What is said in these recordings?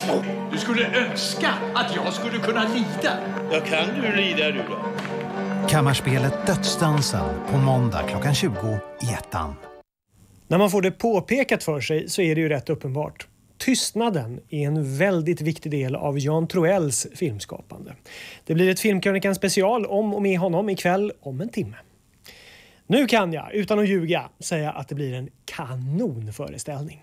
Du skulle önska att jag skulle kunna lida. Ja, kan du lida du då? Kammarspelet Dödsdansen på måndag klockan 20 i Ettan. När man får det påpekat för sig så är det ju rätt uppenbart. Tystnaden är en väldigt viktig del av Jan Troells filmskapande. Det blir ett Filmkrönikan special om och med honom ikväll om en timme. Nu kan jag, utan att ljuga, säga att det blir en kanonföreställning.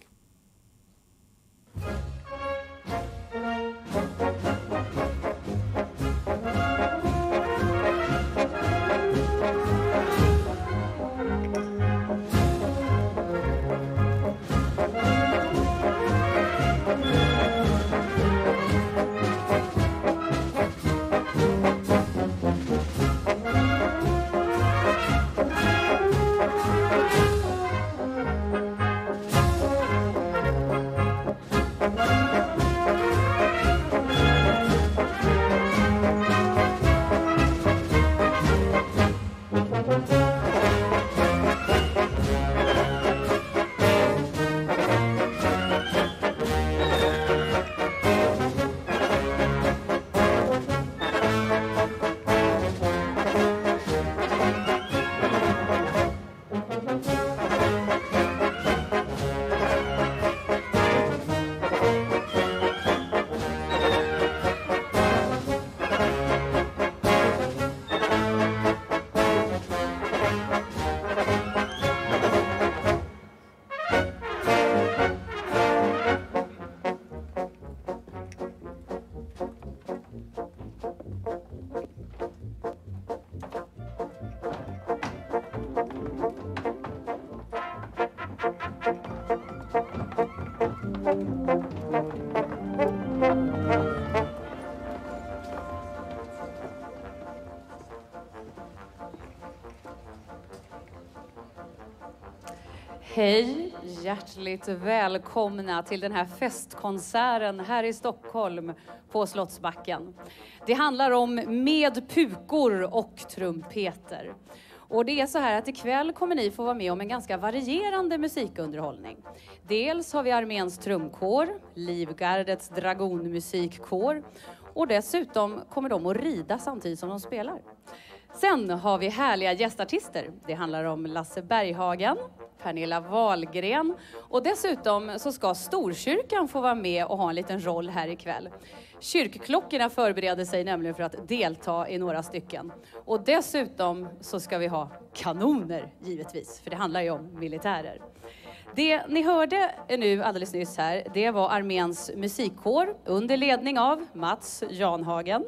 Hej, hjärtligt välkomna till den här festkonserten här i Stockholm på Slottsbacken. Det handlar om Med pukor och trumpeter. Och det är så här att ikväll kommer ni få vara med om en ganska varierande musikunderhållning. Dels har vi arméns trumkår, Livgardets dragonmusikkår och dessutom kommer de att rida samtidigt som de spelar. Sen har vi härliga gästartister. Det handlar om Lasse Berghagen, Pernilla Wahlgren och dessutom så ska Storkyrkan få vara med och ha en liten roll här ikväll. Kyrkklockorna förbereder sig nämligen för att delta i några stycken. Och dessutom så ska vi ha kanoner givetvis, för det handlar ju om militärer. Det ni hörde nu alldeles nyss här, det var arméns musikkår under ledning av Mats Janhagen.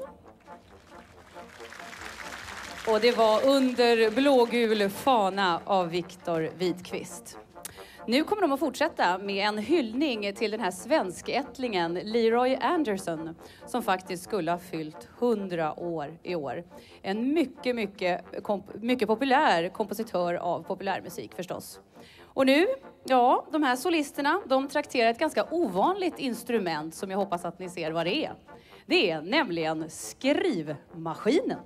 Och det var under blågul fana av Viktor Widqvist. Nu kommer de att fortsätta med en hyllning till den här svenskättlingen Leroy Anderson som faktiskt skulle ha fyllt 100 år i år. En mycket populär kompositör av populärmusik förstås. Och nu, ja, de här solisterna, de trakterar ett ganska ovanligt instrument som jag hoppas att ni ser vad det är. Det är nämligen skrivmaskinen.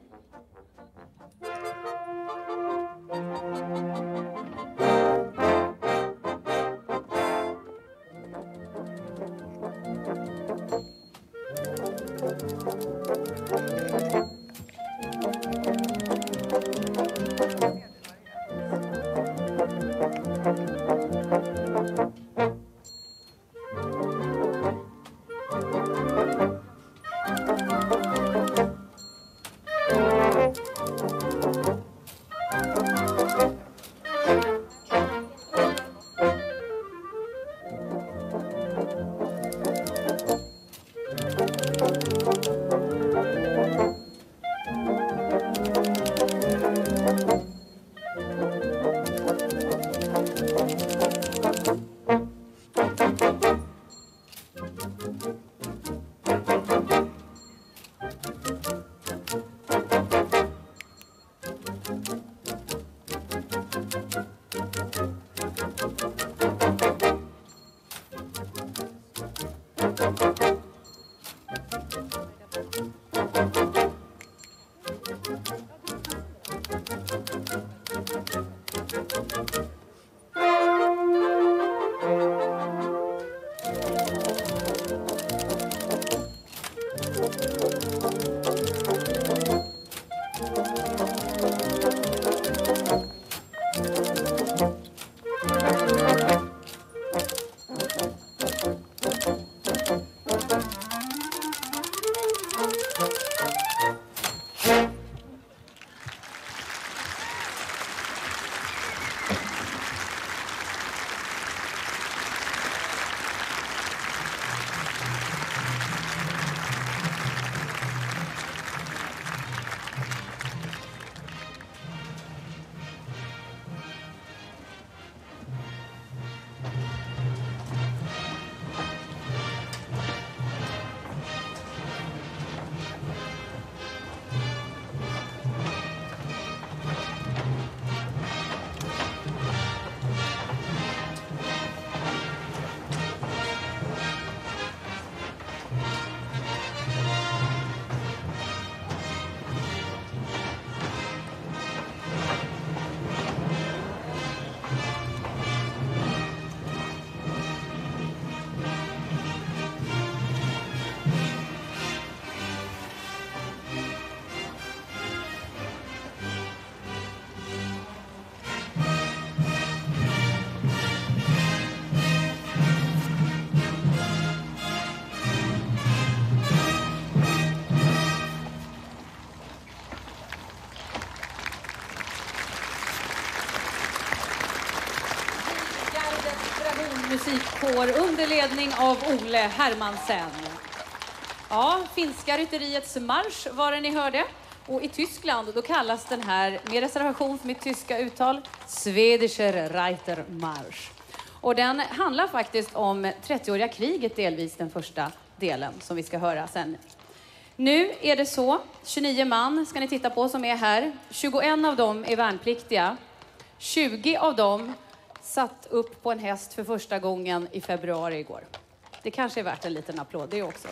kår under ledning av Ole Hermansen. Ja, finska rytteriets marsch var det ni hörde. Och i Tyskland då kallas den här, med reservation för mitt tyska uttal, Schwedischer Reitermarsch. Och den handlar faktiskt om 30-åriga kriget delvis, den första delen som vi ska höra sen. Nu är det så, 29 man ska ni titta på som är här. 21 av dem är värnpliktiga. 20 av dem satt upp på en häst för första gången i februari igår. Det kanske är värt en liten applåd det också.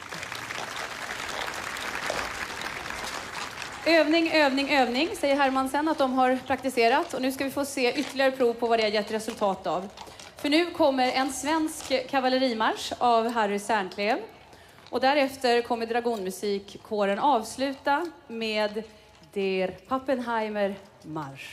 Övning, övning, övning, säger Hermansen att de har praktiserat. Och nu ska vi få se ytterligare prov på vad det har gett resultat av. För nu kommer en svensk kavallerimarsch av Harry Sernklev. Och därefter kommer dragonmusikkåren avsluta med Der Pappenheimer Marsch.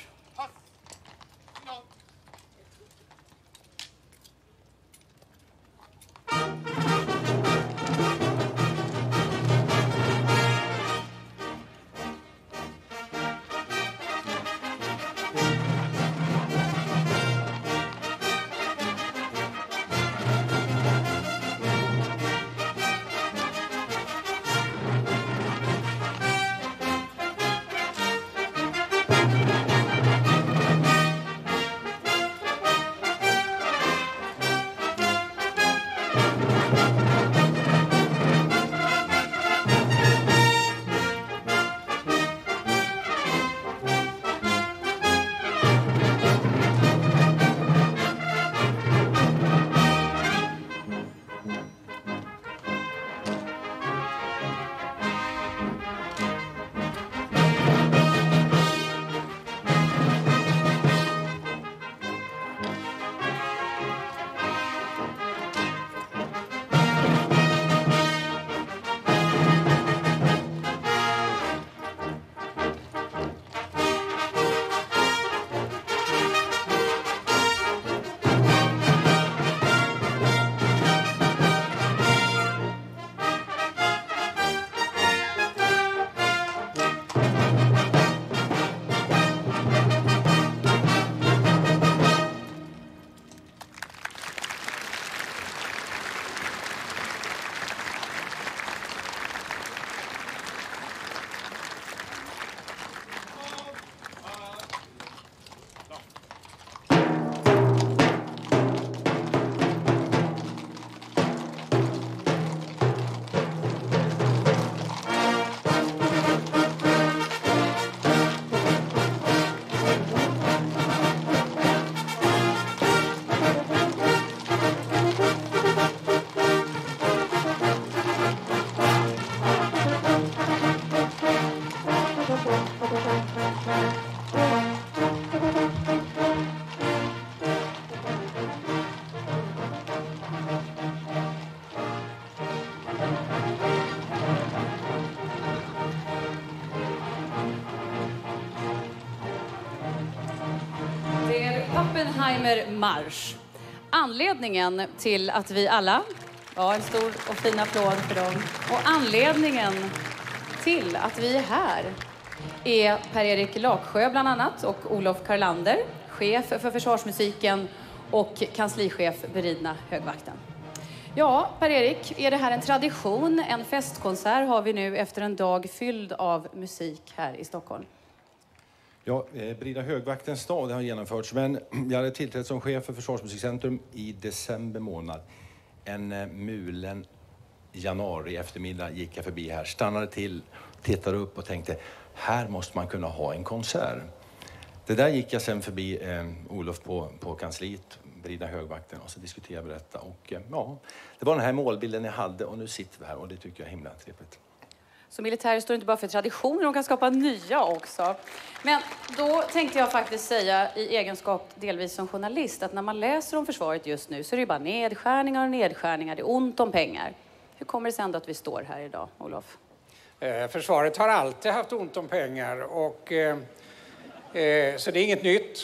Pappenheimer Marsch. Anledningen till att vi alla, ja, en stor och fin applåd för dem. Och anledningen till att vi är här är Per-Erik Laksjö bland annat och Olof Karlander, chef för försvarsmusiken och kanslichef beridna högvakten. Ja, Per-Erik, är det här en tradition? En festkonsert har vi nu efter en dag fylld av musik här i Stockholm. Ja, Beridna högvaktens dag har genomförts, men jag hade tillträtt som chef för Försvarsmusikcentrum i december månad. En mulen januari eftermiddag gick jag förbi här, stannade till, tittade upp och tänkte, här måste man kunna ha en konsert. Det där gick jag sen förbi Olof på kansliet, Beridna högvakten, och så diskuterade vi detta. Och ja, det var den här målbilden jag hade och nu sitter vi här och det tycker jag är himla trevligt. Så militärer står inte bara för traditioner, de kan skapa nya också. Men då tänkte jag faktiskt säga i egenskap delvis som journalist att när man läser om försvaret just nu så är det bara nedskärningar och nedskärningar, det är ont om pengar. Hur kommer det sig ändå att vi står här idag, Olof? Försvaret har alltid haft ont om pengar och så det är inget nytt.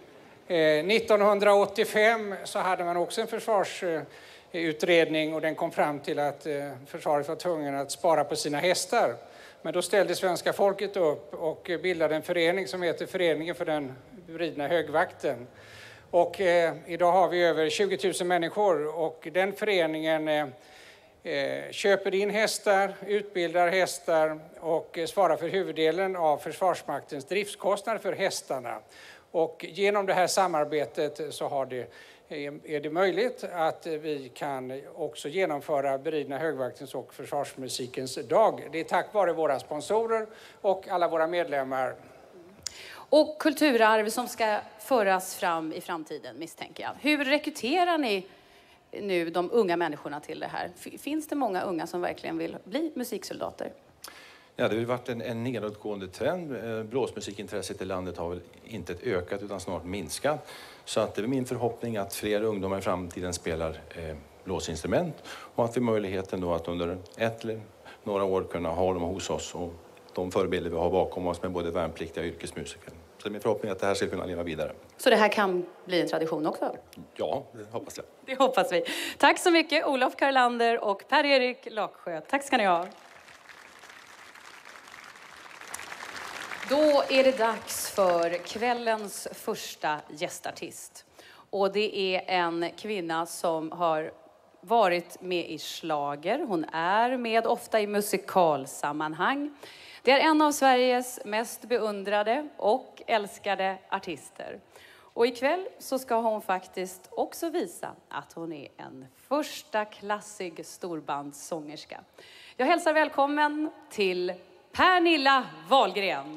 1985 så hade man också en försvarsutredning och den kom fram till att försvaret var tvungen att spara på sina hästar. Men då ställde svenska folket upp och bildade en förening som heter Föreningen för den beridna högvakten. Och idag har vi över 20 000 människor och den föreningen köper in hästar, utbildar hästar och svarar för huvuddelen av Försvarsmaktens driftskostnader för hästarna. Och genom det här samarbetet så är det möjligt att vi kan också genomföra Beridna högvaktens och försvarsmusikens dag. Det är tack vare våra sponsorer och alla våra medlemmar. Och kulturarv som ska föras fram i framtiden, misstänker jag. Hur rekryterar ni nu de unga människorna till det här? Finns det många unga som verkligen vill bli musiksoldater? Ja, det har varit en nedåtgående trend. Blåsmusikintresset i landet har väl inte ökat utan snart minskat. Så att det är min förhoppning att fler ungdomar i framtiden spelar blåsinstrument och att vi har möjligheten då att under ett eller några år kunna ha dem hos oss och de förebilder vi har bakom oss med både värnpliktiga och yrkesmusiker. Så det är min förhoppning att det här ska kunna leva vidare. Så det här kan bli en tradition också? Ja, det hoppas jag. Det hoppas vi. Tack så mycket Olof Karlander och Per-Erik Laksjö. Tack ska ni ha. Då är det dags för kvällens första gästartist. Och det är en kvinna som har varit med i schlager. Hon är med ofta i musikalsammanhang. Det är en av Sveriges mest beundrade och älskade artister. Och ikväll så ska hon faktiskt också visa att hon är en första klassig storbandssångerska. Jag hälsar välkommen till Pernilla Wahlgren.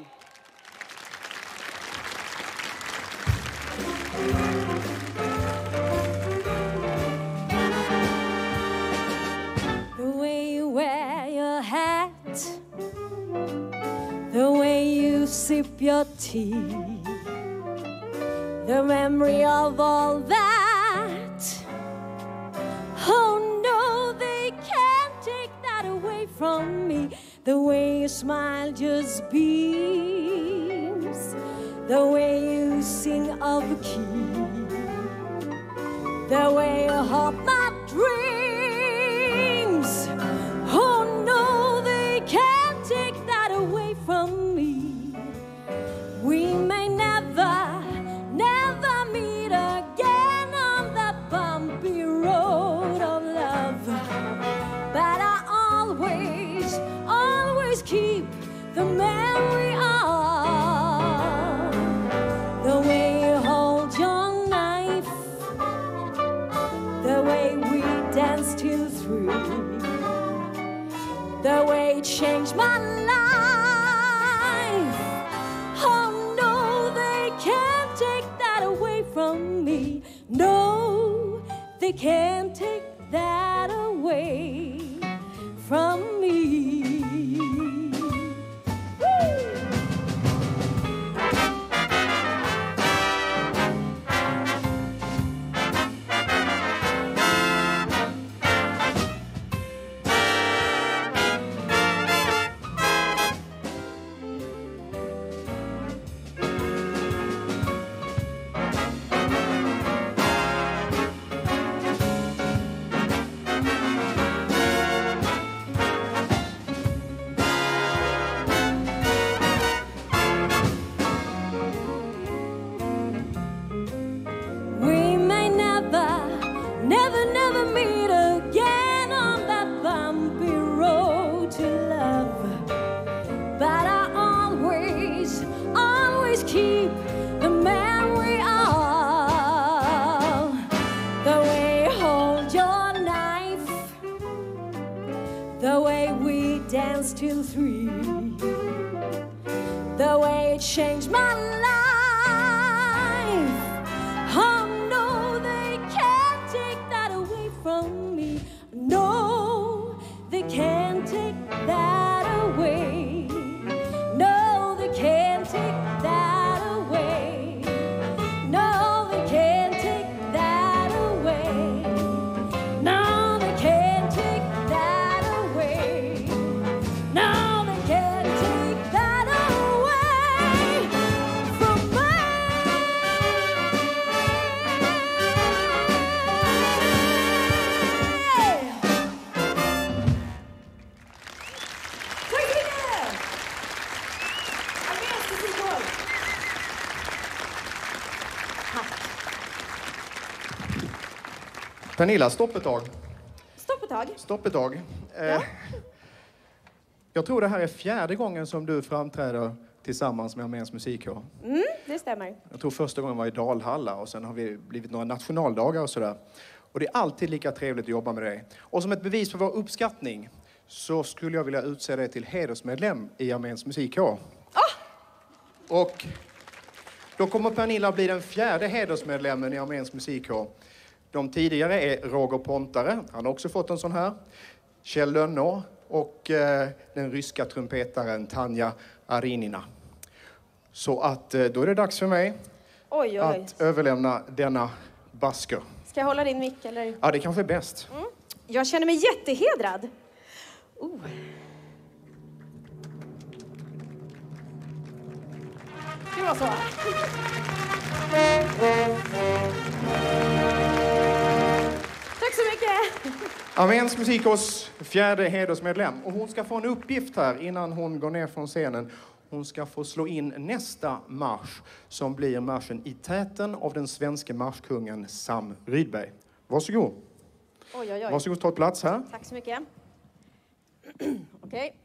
The way you wear your hat, the way you sip your tea, the memory of all that. Oh no, they can't take that away from me. The way you smile just beams, the way you sing of the key, the way you haunt my dreams. Oh no, they can't take that away from me. We may never, never meet again on that bumpy road of love, but I always, always keep the memory of the way you hold your knife, the way we danced till 3, the way it changed my life. Oh no, they can't take that away from me. No, they can't take that away from me. Till 3, the way it changed my life. Oh no, they can't take that away from me. No, they can't take that away. No, they can't take that away. No, they can't take that away. No, they can't take that away. No, they can't take that away from me. Pernilla, stopp ett tag. Stopp ett tag. Stopp ett tag. Ja. Jag tror det här är 4:e gången som du framträder tillsammans med Arméns musikkår. Det stämmer. Jag tror första gången var i Dalhalla och sen har vi blivit några nationaldagar och sådär. Och det är alltid lika trevligt att jobba med dig. Och som ett bevis för vår uppskattning så skulle jag vilja utse dig till hedersmedlem i Arméns musikkår. Och då kommer Pernilla bli den 4:e hedersmedlemmen i Arméns musikkår. De tidigare är Roger Pontare, han har också fått en sån här. Kjell Lönnå och den ryska trumpetaren Tanja Arinina. Så att då är det dags för mig att överlämna denna basker. Ska jag hålla din mick eller? Ja, det kanske är bäst. Jag känner mig jättehedrad. Det var så. Tack så mycket. Arméns musikkårs 4:e hedersmedlem. Och hon ska få en uppgift här innan hon går ner från scenen. Hon ska få slå in nästa marsch som blir marschen I täten av den svenska marschkungen Sam Rydberg. Varsågod. Oj. Varsågod, ta plats här. Tack så mycket. Okej.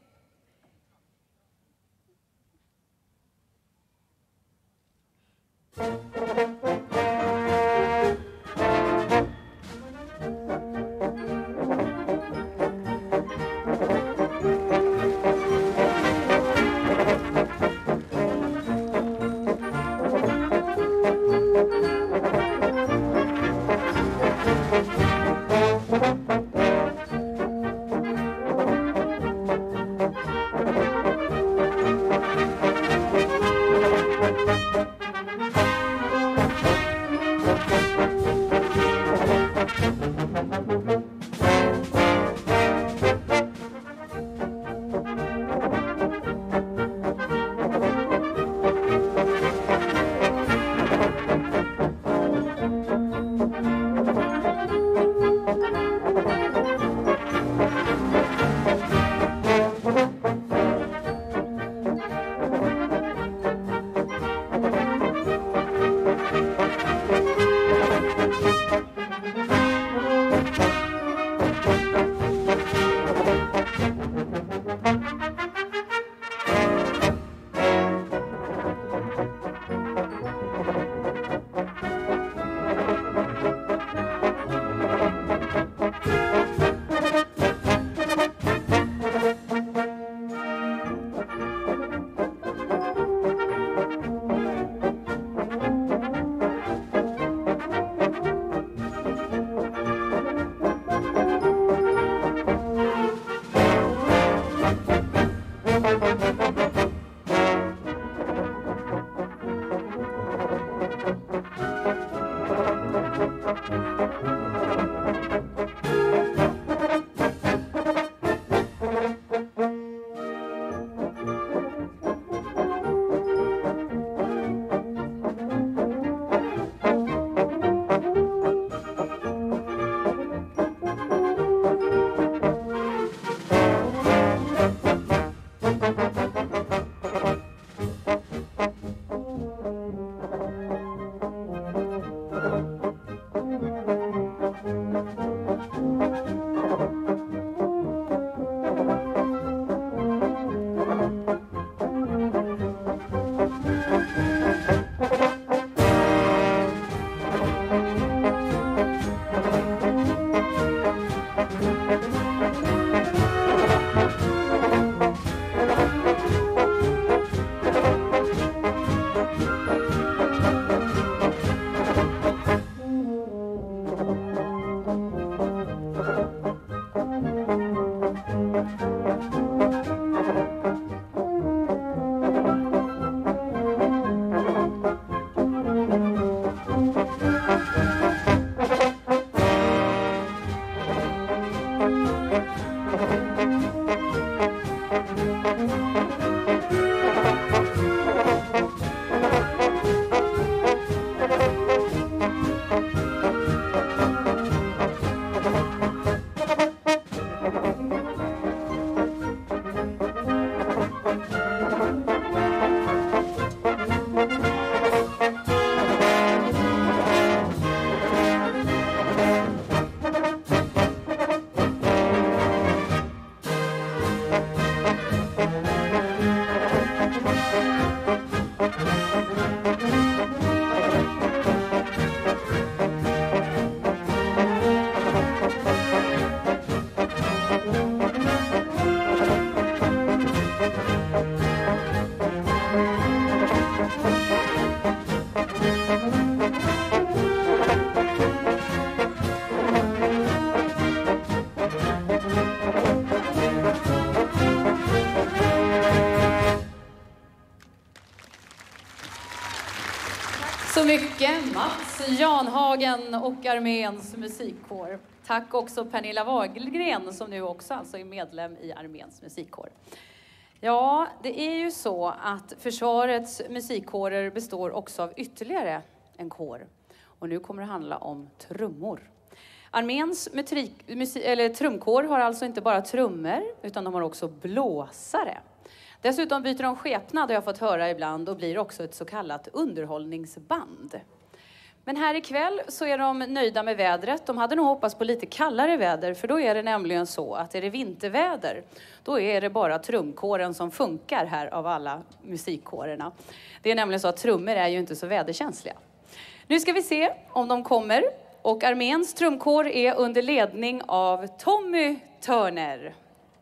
så mycket Mats Janhagen och Arméns musikkår. Tack också Pernilla Wahlgren som nu också alltså är medlem i Arméns musikkår. Ja, det är ju så att försvarets musikkårer består också av ytterligare en kår. Och nu kommer det handla om trummor. Arméns trumkår har alltså inte bara trummor utan de har också blåsare. Dessutom byter de skepnad, har jag fått höra ibland, och blir också ett så kallat underhållningsband. Men här ikväll så är de nöjda med vädret. De hade nog hoppats på lite kallare väder, för då är det nämligen så att är det vinterväder, då är det bara trumkåren som funkar här av alla musikkårerna. Det är nämligen så att trummor är ju inte så väderkänsliga. Nu ska vi se om de kommer. Och Arméns trumkår är under ledning av Tommy Turner.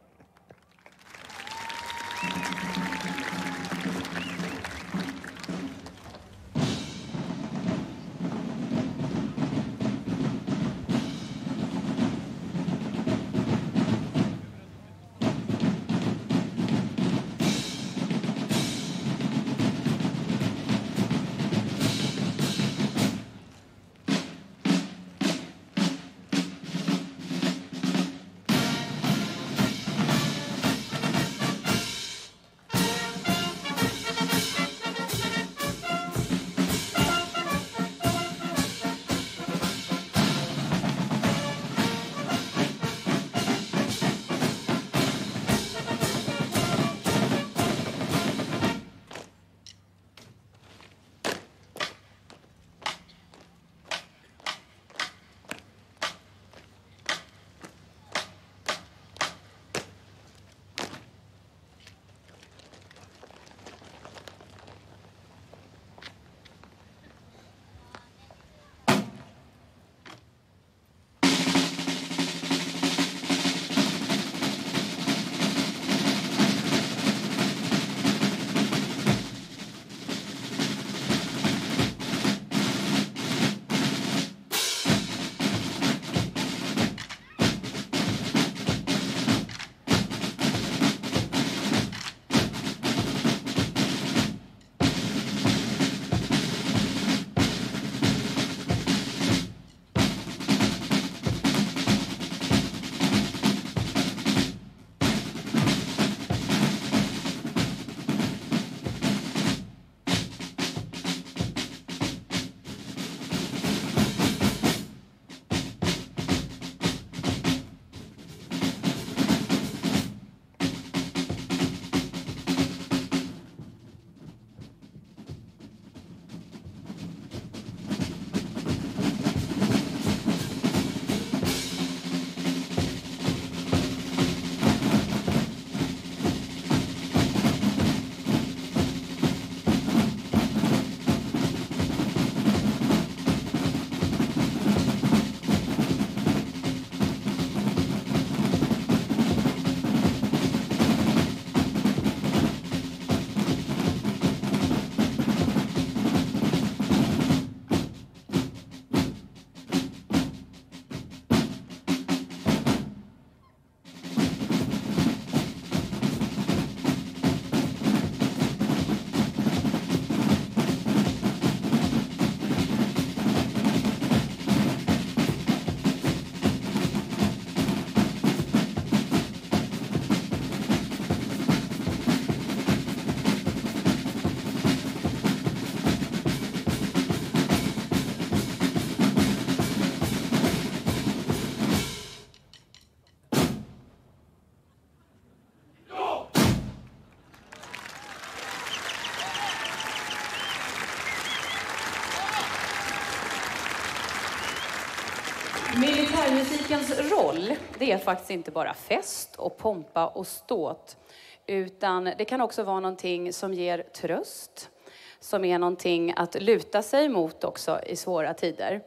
Militärmusikens roll, det är faktiskt inte bara fest och pompa och ståt, utan det kan också vara någonting som ger tröst, som är någonting att luta sig mot också i svåra tider.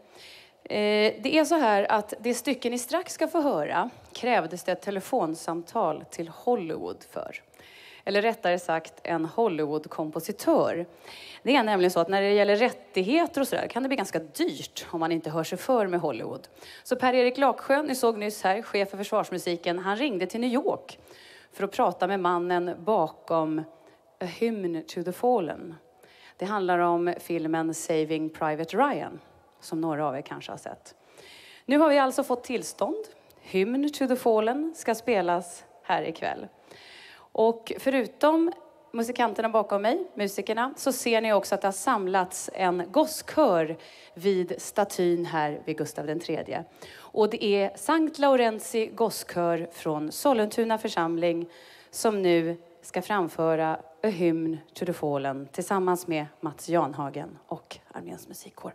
Det är så här att det stycken ni strax ska få höra krävdes det ett telefonsamtal till Hollywood för. Eller rättare sagt en Hollywood-kompositör. Det är nämligen så att när det gäller rättigheter och sådär kan det bli ganska dyrt om man inte hör sig för med Hollywood. Så Per-Erik Laksjö, ni såg nyss här, chef för försvarsmusiken, han ringde till New York för att prata med mannen bakom A Hymn to the Fallen. Det handlar om filmen Saving Private Ryan, som några av er kanske har sett. Nu har vi alltså fått tillstånd. Hymn to the Fallen ska spelas här ikväll. Och förutom musikanterna bakom mig, musikerna, så ser ni också att det har samlats en gosskör vid statyn här vid Gustav III. Och det är Sankt Laurenzi gosskör från Sollentuna församling som nu ska framföra A Hymn to the Fallen tillsammans med Mats Janhagen och Arméns musikkår.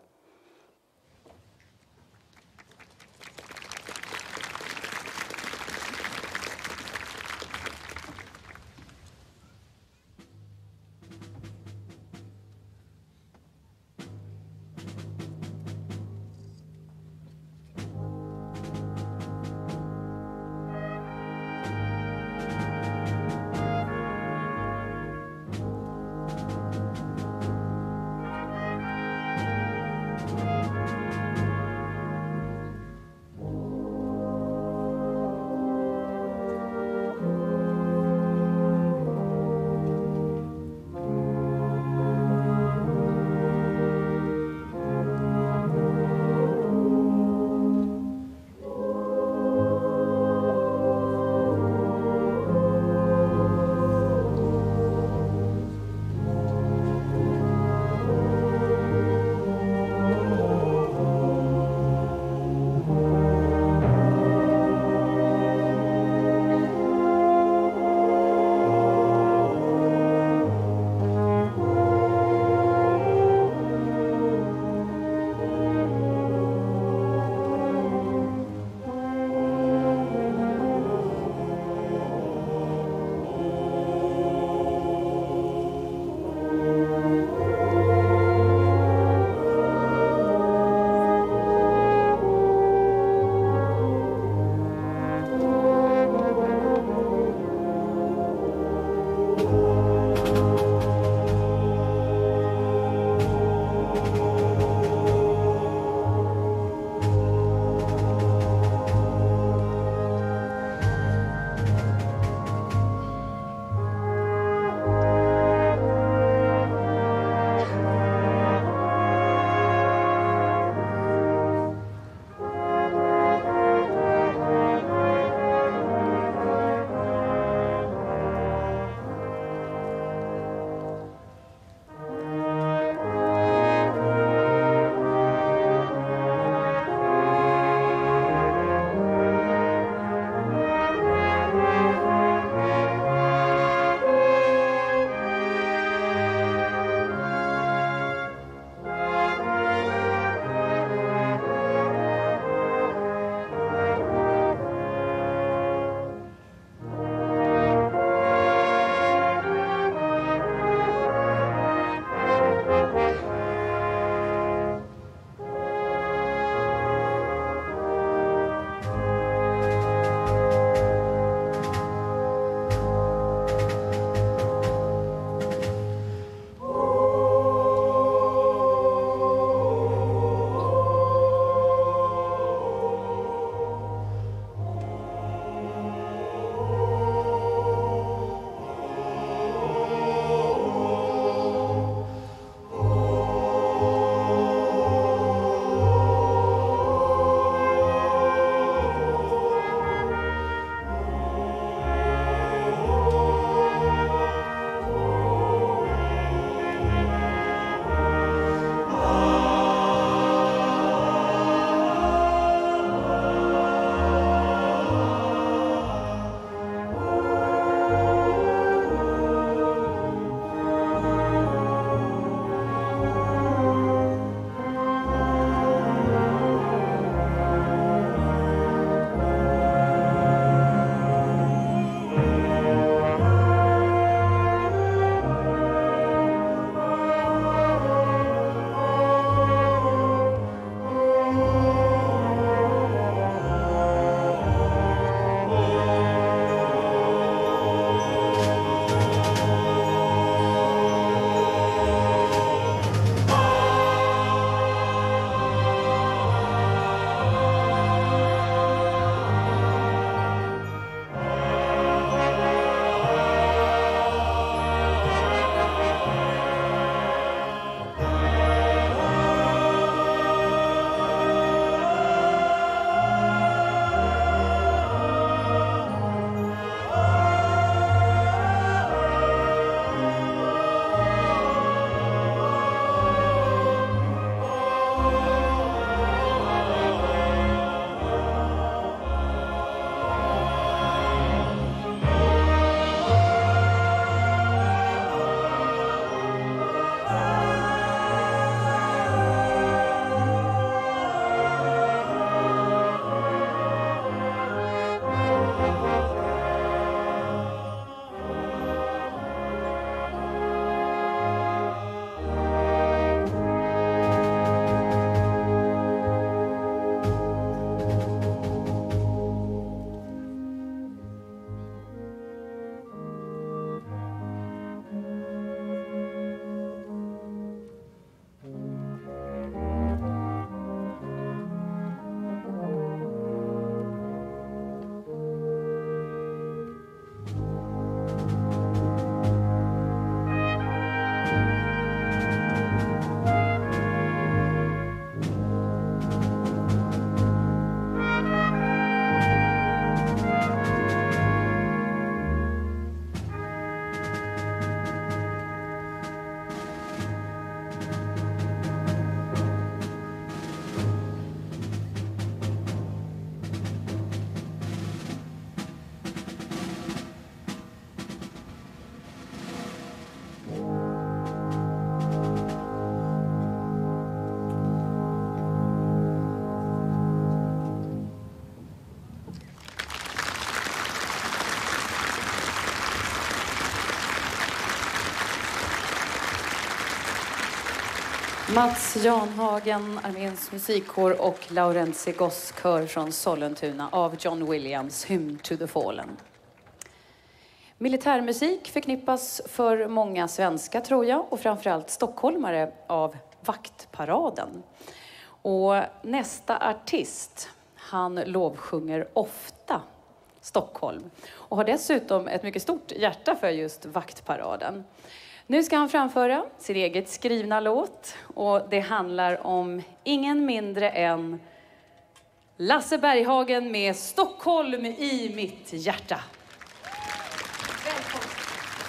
Mats Janhagen, Arméns musikkår och Laurenzi Gosskör från Sollentuna av John Williams, Hymn to the Fallen. Militärmusik förknippas för många svenskar, tror jag, och framförallt stockholmare av Vaktparaden. Och nästa artist, han lovsjunger ofta Stockholm och har dessutom ett mycket stort hjärta för just Vaktparaden. Nu ska han framföra sin eget skrivna låt och det handlar om ingen mindre än Lasse Berghagen med Stockholm i mitt hjärta. Välkommen.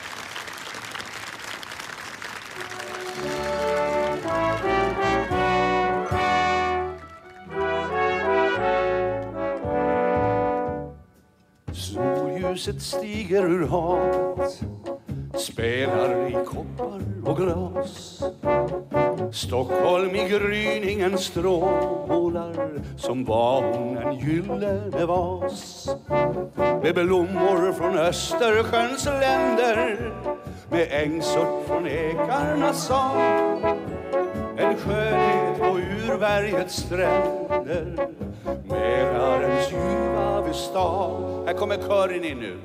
Solljuset stiger ur havet, spelar i koppar och glas. Stockholm i gryningen strålar, som var hon en gyllene vas. Med blommor från Östersjöns länder, med ängsort från ekarnas sång. En skönhet på urbergets stränder, Mälarens ljuva stad. Här kommer kören in nu.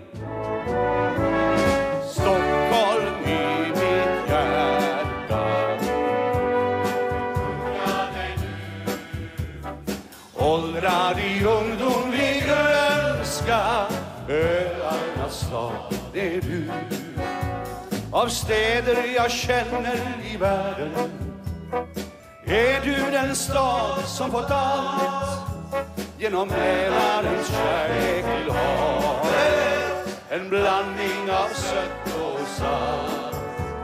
Stockholm i mitt hjärta, åldrad i ungdomlig grönska, öarnas stad är du. Av städer jag känner i världen är du den stad som fått allt genom Mälarens kärlek till havet. En blandning av sött och salt.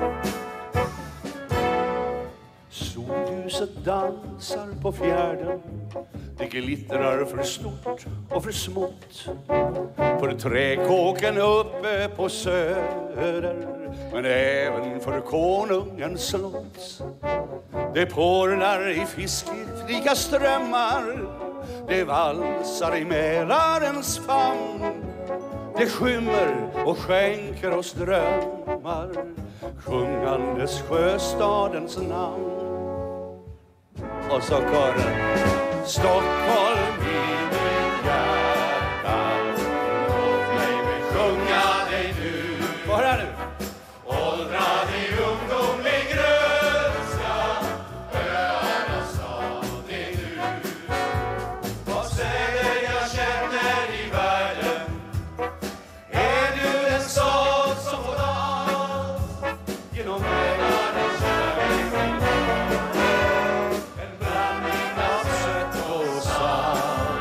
Solljuset dansar på fjärden, det glittrar för stort och för smått. För träkåken uppe på söder, men även för konungens slott. Det porlar i fiskrika strömmar, det valsar i Mälarens famn. Det skymmer och skänker oss drömmar, sjungandes sjöstadens namn. Och så kören. Stockholm i mitt hjärta, låt mig sjunga dig nu. Vad hör nu? Åldrad i ungdomlig grönska, öarnas stad är du. Vad säger jag känner i världen, är du en stad som får allt genom Mälarens kärlek till havet. En blandning av sött och salt.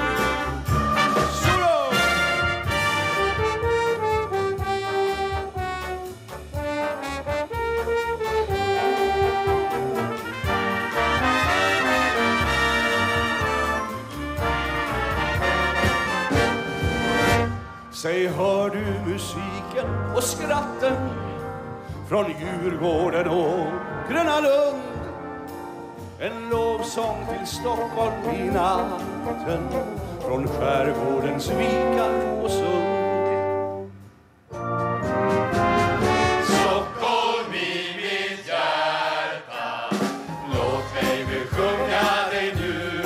Solo! Säg, hör du musiken och skratten från Djurgården och Gröna Lund? En lovsång till Stockholm i natten, från skärgårdens vikar och sund. Stockholm i mitt hjärta, låt mig besjunga dig nu.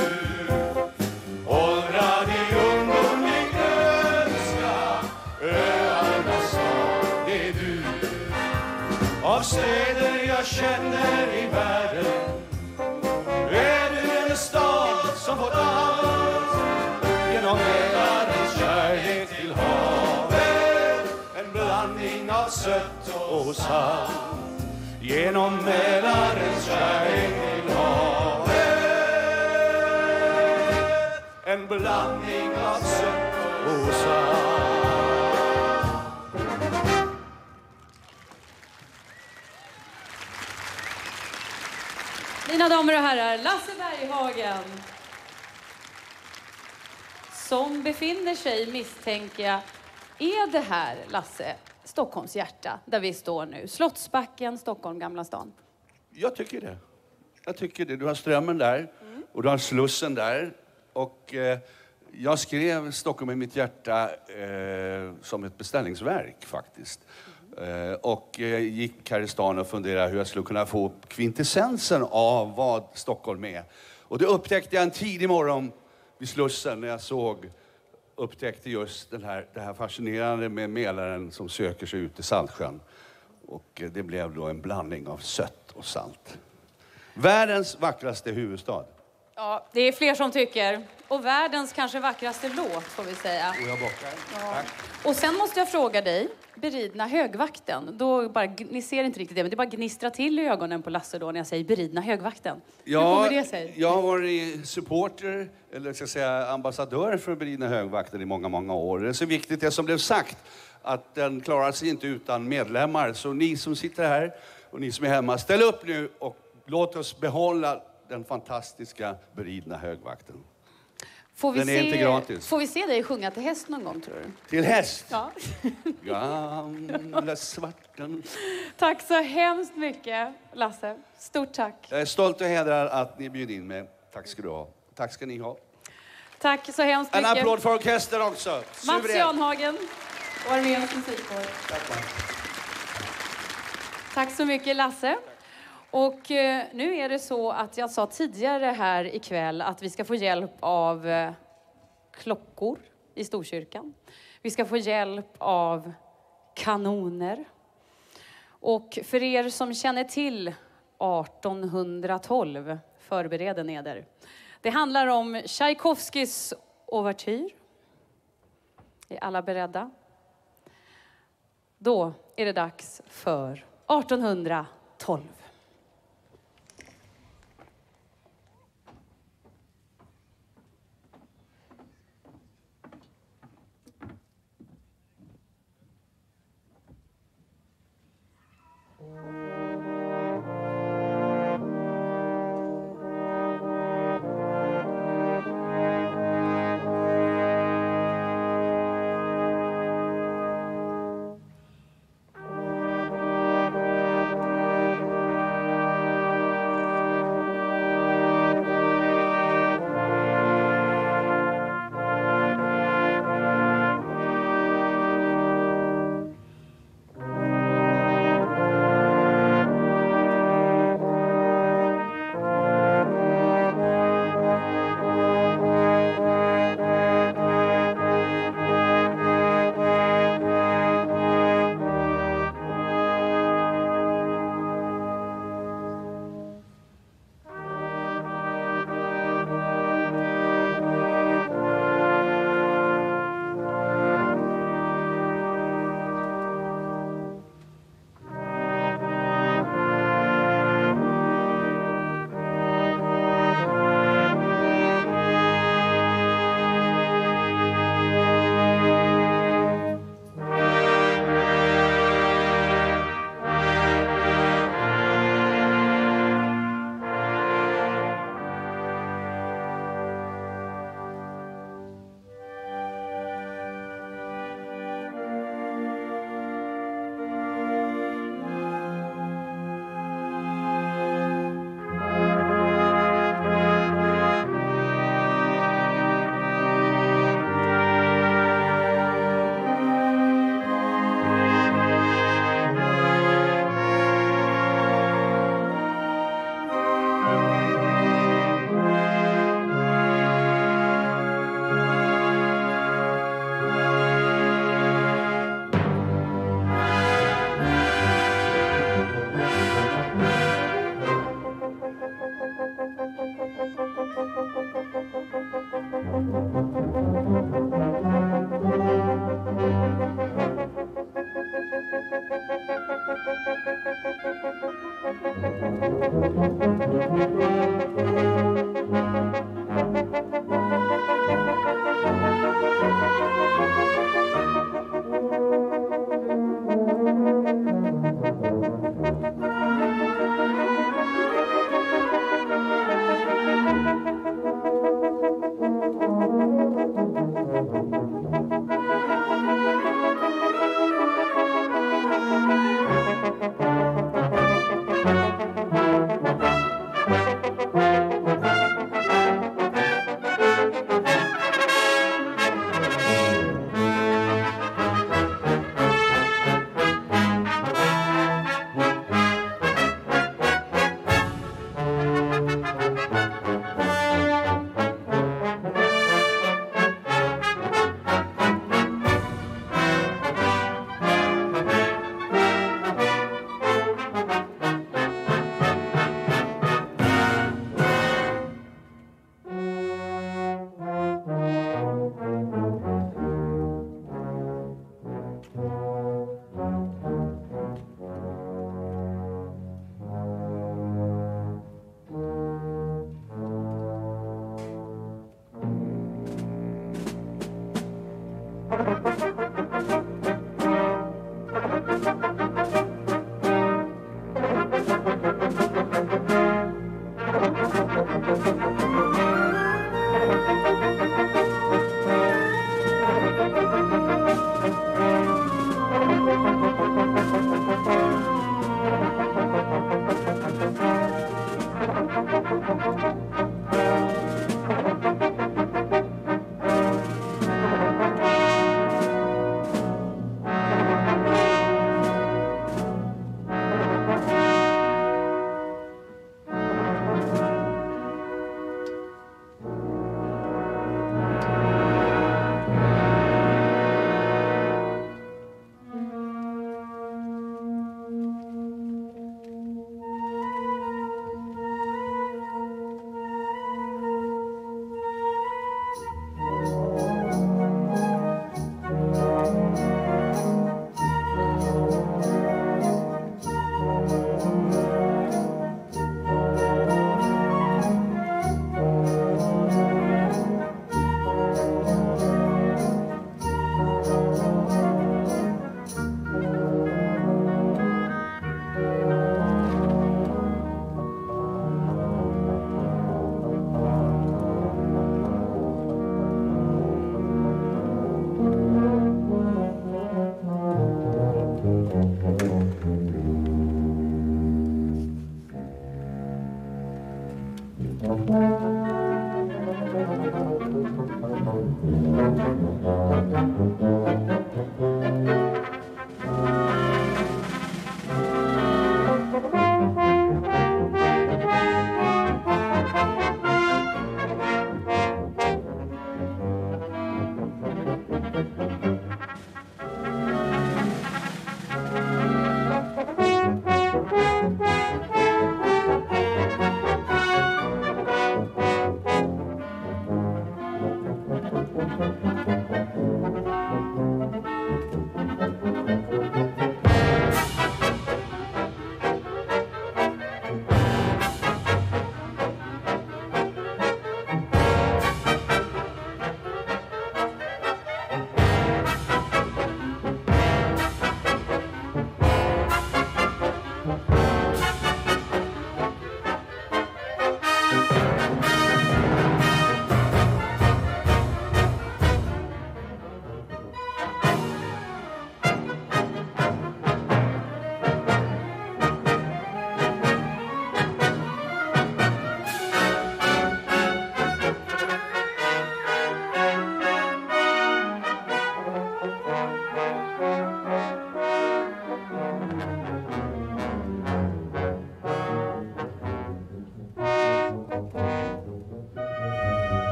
Åldrad i ungdomlig grönska, öarnas stad är du. Av städer jag känner i världen är du en stad som fått allt genom Mälarens kärlek till havet. En blandning av sött och salt genom Mälarens kärlek till havet. En blandning av sött och salt. Mina damer och herrar, Lasse Berghagen. Som befinner sig, misstänker jag, är det här, Lasse, Stockholms hjärta, där vi står nu? Slottsbacken, Stockholm, Gamla stan. Jag tycker det. Jag tycker det. Du har Strömmen där och du har Slussen där. Och jag skrev Stockholm i mitt hjärta som ett beställningsverk faktiskt. Och gick här i stan och funderade hur jag skulle kunna få kvintessensen av vad Stockholm är. Och det upptäckte jag en tidig morgon vid Slussen när jag upptäckte just det här fascinerande med Mälaren som söker sig ut i Saltsjön. Och det blev då en blandning av sött och salt. Världens vackraste huvudstad. Ja, det är fler som tycker. Och världens kanske vackraste låt får vi säga. Och jag bockar. Ja. Tack. Och sen måste jag fråga dig, beridna högvakten. Då bara, ni ser inte riktigt det, men det bara gnistrar till i ögonen på Lasse då när jag säger beridna högvakten. Ja, hur kommer det sig? Jag har varit supporter, eller ska jag säga ambassadör för beridna högvakten i många, många år. Det är så viktigt det som blev sagt, att den klarar sig inte utan medlemmar. Så ni som sitter här och ni som är hemma, ställ upp nu och låt oss behålla den fantastiska beridna högvakten. Den är inte gratis. Får vi se dig sjunga till häst någon gång, tror du? Till häst? Ja. Gamla svarten. Tack så hemskt mycket, Lasse. Stort tack. Jag är stolt och hedrad att ni bjöd in mig. Tack ska du ha. Tack ska ni ha. Tack så hemskt mycket. En applåd för orkestern också. Mats Janhagen och Arméns musikkår. Tack så mycket, Lasse. Och nu är det så att jag sa tidigare här ikväll att vi ska få hjälp av klockor i Storkyrkan. Vi ska få hjälp av kanoner. Och för er som känner till 1812, förbereder ni er. Det handlar om Tchaikovskys ouvertyr. Är alla beredda? Då är det dags för 1812.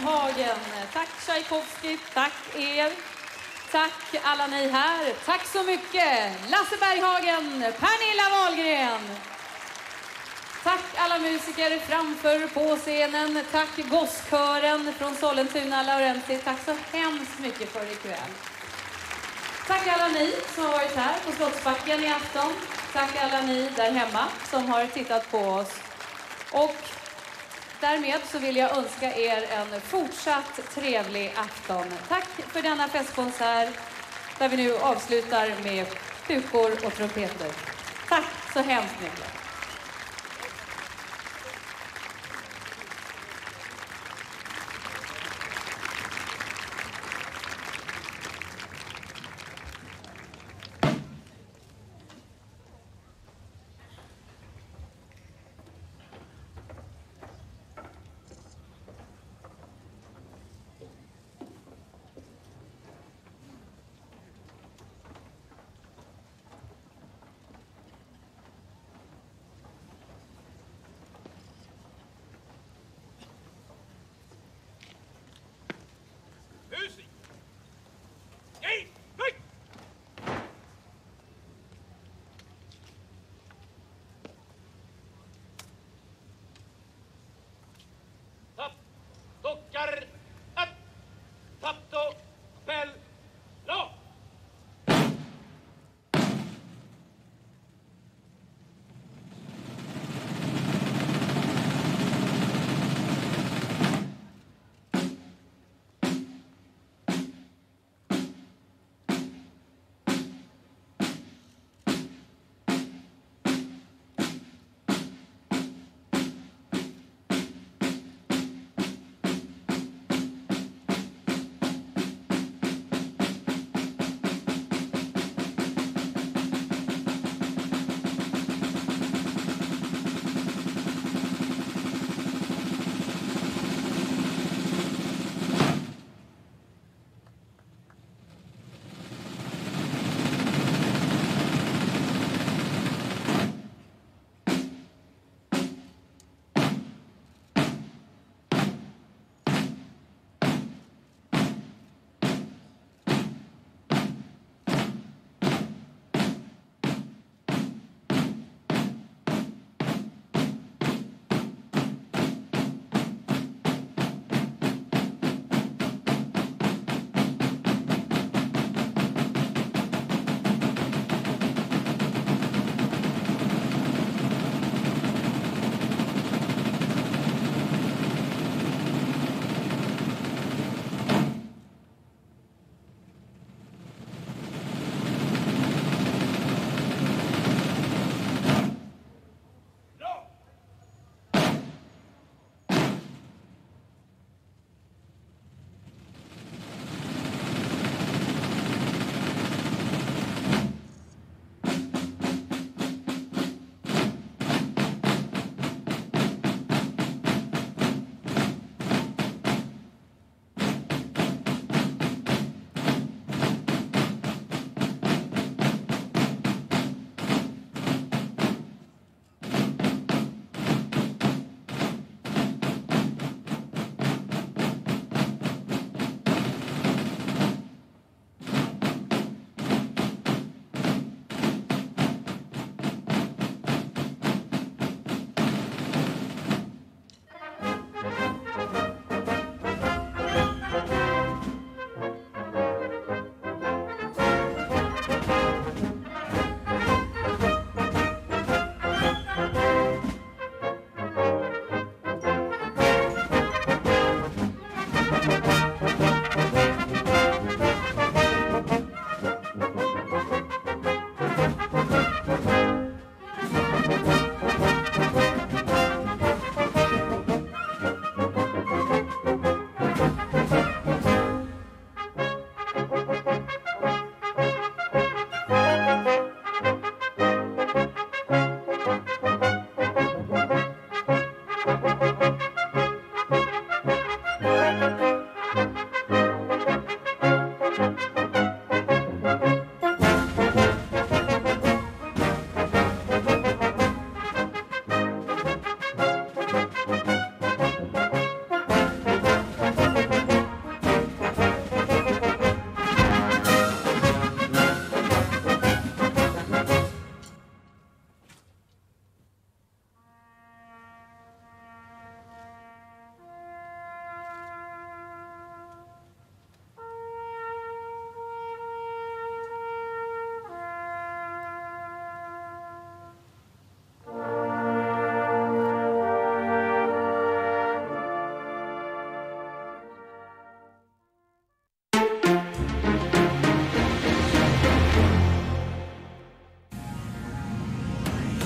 Berghagen. Tack Tchaikovsky, tack er. Tack alla ni här. Tack så mycket. Lasse Berghagen, Pernilla Wahlgren. Tack alla musiker framför på scenen. Tack gosskören från Sollentuna, Laurenti. Tack så hemskt mycket för ikväll. Tack alla ni som har varit här på Slottsbacken i afton. Tack alla ni där hemma som har tittat på oss. Och därmed så vill jag önska er en fortsatt trevlig afton. Tack för denna festkonsert där vi nu avslutar med pukor och trumpeter. Tack så hemskt mycket. Dockar upp, tapto, bell, la.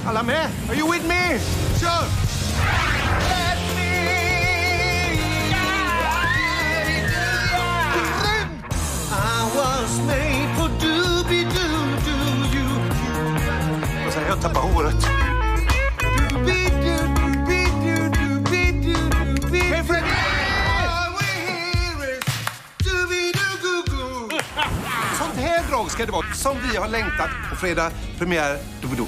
Alla med? Are you with me? Kör! Let me I was made for do-be-do-do-you. Vad säger jag? Tappar håret. Hey Freddy! Sånt här drag ska det vara som vi har längtat på fredag premiär Doobidoo.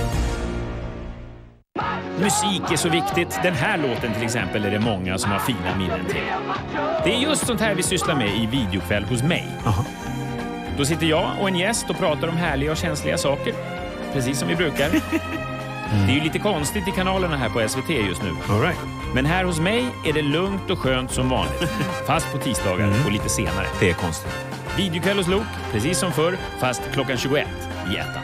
Musik är så viktigt. Den här låten till exempel är det många som har fina minnen till. Det är just sånt här vi sysslar med i videokväll hos mig. Då sitter jag och en gäst och pratar om härliga och känsliga saker. Precis som vi brukar. Det är ju lite konstigt i kanalerna här på SVT just nu. All right. Men här hos mig är det lugnt och skönt som vanligt. Fast på tisdagar och lite senare. Det är konstigt. Videokväll hos Lok, precis som förr, fast klockan 21 i ettan.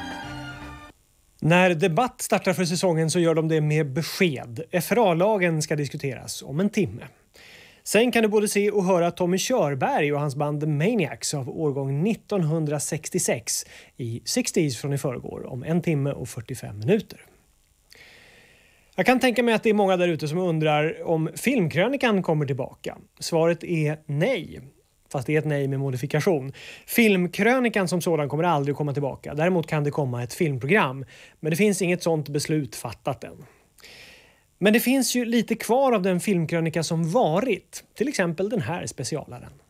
När Debatt startar för säsongen så gör de det med besked. FRA-lagen ska diskuteras om en timme. Sen kan du både se och höra Tommy Körberg och hans band The Maniacs av årgång 1966 i 60s från i förrgår om 1 timme och 45 minuter. Jag kan tänka mig att det är många där ute som undrar om Filmkrönikan kommer tillbaka. Svaret är nej. Fast det är ett nej med modifikation. Filmkrönikan som sådan kommer aldrig att komma tillbaka. Däremot kan det komma ett filmprogram. Men det finns inget sånt beslut fattat än. Men det finns ju lite kvar av den filmkrönika som varit. Till exempel den här specialaren.